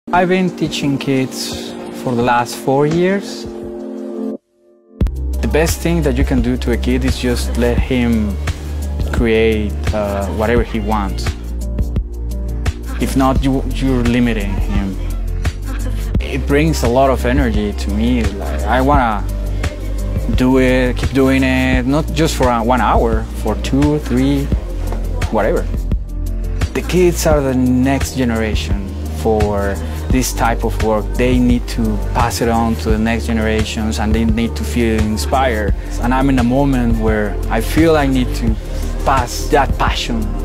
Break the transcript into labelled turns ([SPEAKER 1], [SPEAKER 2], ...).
[SPEAKER 1] I've been teaching kids for the last 4 years. The best thing that you can do to a kid is just let him create whatever he wants. If not, you're limiting him. It brings a lot of energy to me. Like, I wanna do it, keep doing it, not just for 1 hour, for 2, 3, whatever. The kids are the next generation for this type of work. They need to pass it on to the next generations, and they need to feel inspired. And I'm in a moment where I feel I need to pass that passion